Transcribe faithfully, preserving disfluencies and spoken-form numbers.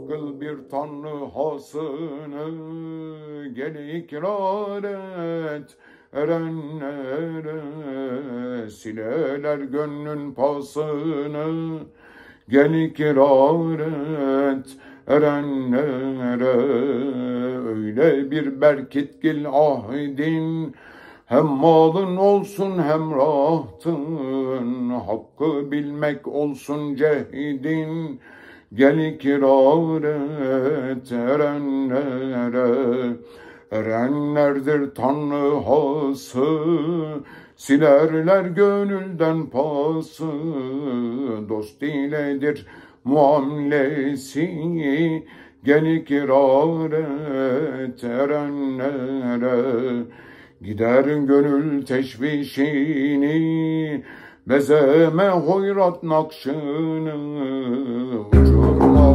Ağıl bir tanrı hasını gel ikrar et. Erenlere sileler gönlün pasını gel ikrar et. Erenlere öyle bir berkitgil ahdin, hem malın olsun hem rahtın, hakkı bilmek olsun cehdin. Gel ikrar et erenlere, erenlerdir Tanrı hası, silerler gönülden pası, dost iledir muamelesi. Gel ikrar et erenlere, gider gönül teşvişini, bezeme hoyrat nakşını, uçurma